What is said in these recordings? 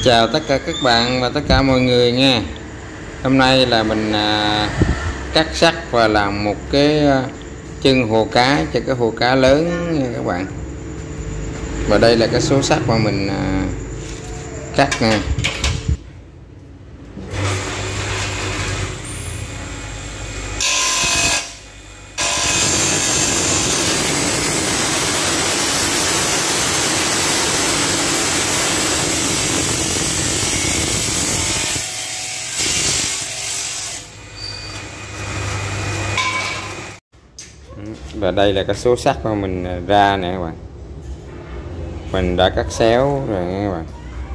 Chào tất cả các bạn và tất cả mọi người nha. Hôm nay là mình cắt sắt và làm một cái chân hồ cá cho cái hồ cá lớn nha các bạn. Và đây là cái số sắt mà mình cắt nha. Và đây là cái số sắt mà mình ra nè các bạn. Mình đã cắt xéo rồi nha các bạn.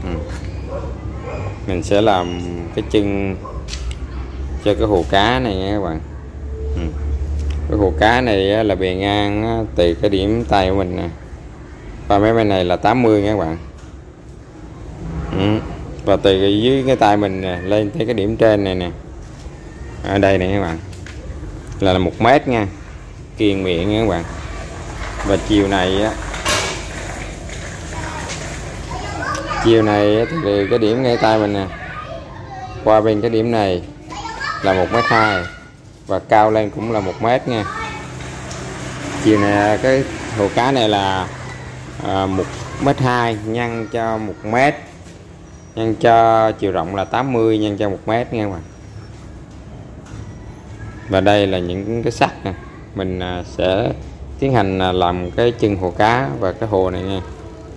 Mình sẽ làm cái chân cho cái hồ cá này nha các bạn. Cái hồ cá này là bề ngang từ cái điểm tay của mình nè, và mấy bên này là 80 nha các bạn. Và từ dưới cái tay mình lên tới cái điểm trên này nè, ở đây nè các bạn, là 1 mét nha, kiềng miệng nha các bạn. Và chiều này từ cái điểm ngay tay mình nè qua bên cái điểm này là 1,2 m, và cao lên cũng là 1 mét nha. Chiều này cái hồ cá này là 1,2 m nhân cho 1 mét, nhân cho chiều rộng là 80 nhân cho 1 mét nha các bạn. Và đây là những cái sắt nè, mình sẽ tiến hành làm cái chân hồ cá và cái hồ này nha.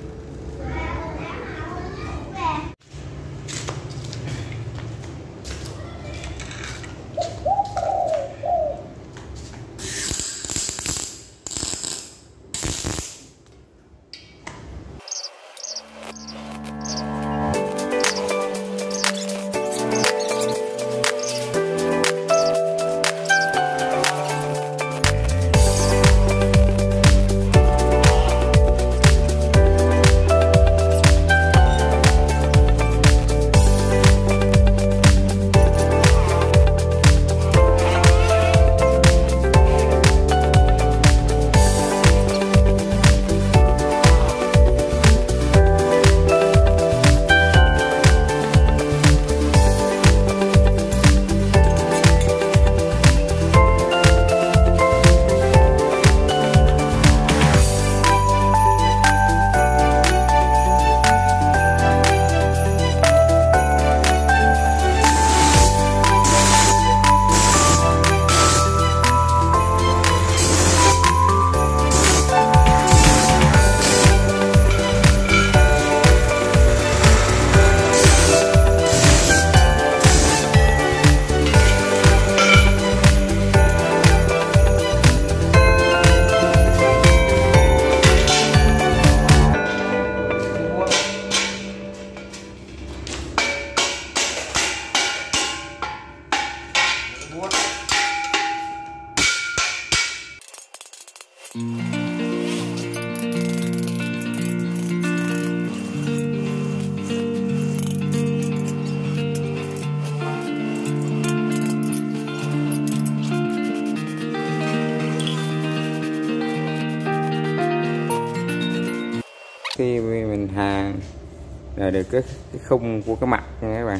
Khi mình hàn là được cái khung của cái mặt nha các bạn,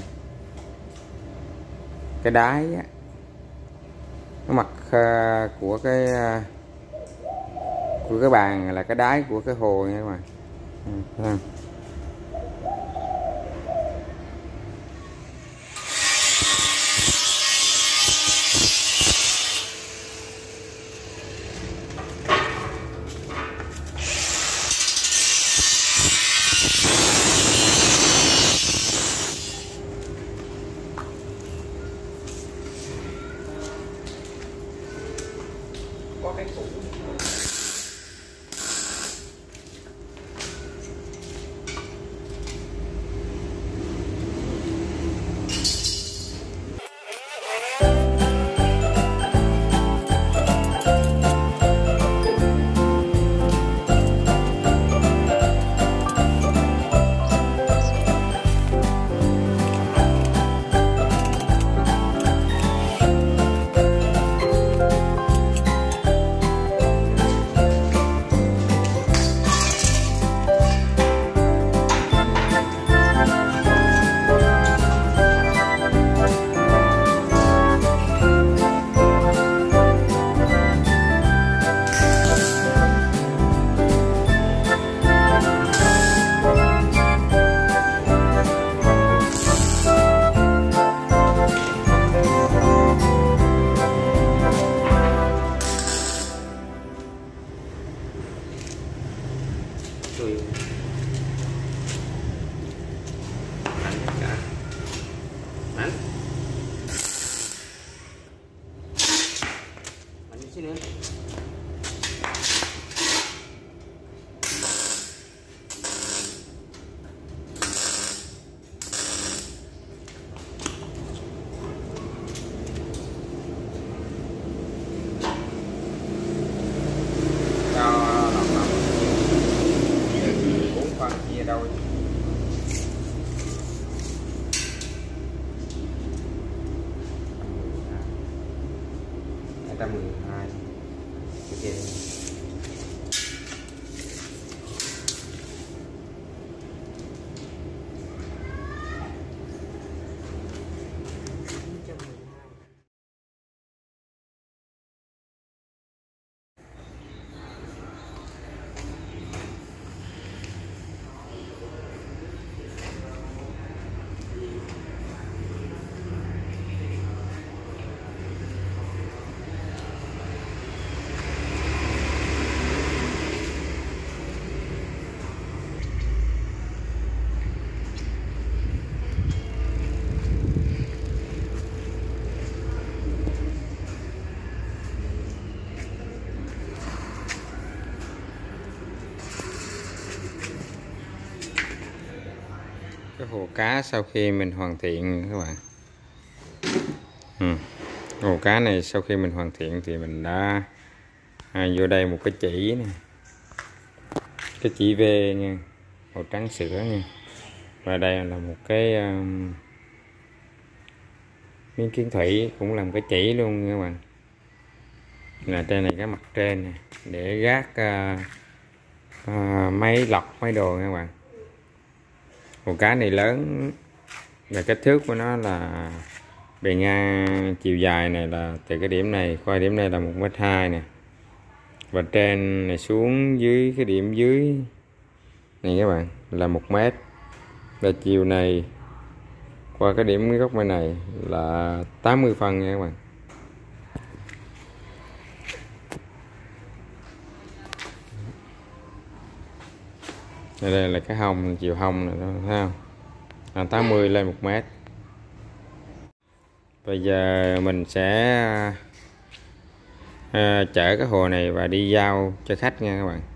cái đáy cái mặt của cái bàn là cái đáy của cái hồ nha các bạn. xíu nữa. Cho lọc lọc 4 phân chia đôi. Trăm 12 cái kia. Cái hồ cá sau khi mình hoàn thiện các bạn, hồ cá này sau khi mình hoàn thiện thì mình đã vô đây một cái chỉ này, cái chỉ V nha, màu trắng sữa nha, và đây là một cái miếng kiến thủy cũng làm cái chỉ luôn nha các bạn, là trên này cái mặt trên này, để gác máy lọc máy đồ nha các bạn. Hồ cá này lớn và kích thước của nó là bề ngang chiều dài này là từ cái điểm này qua điểm này là 1,2 m nè, và trên này xuống dưới cái điểm dưới này các bạn là 1 m, và chiều này qua cái điểm góc bên này là 80 phân nha các bạn. Đây là cái hông, chiều hông này, thấy không? 80 lên 1 m. Bây giờ mình sẽ chở cái hồ này và đi giao cho khách nha các bạn.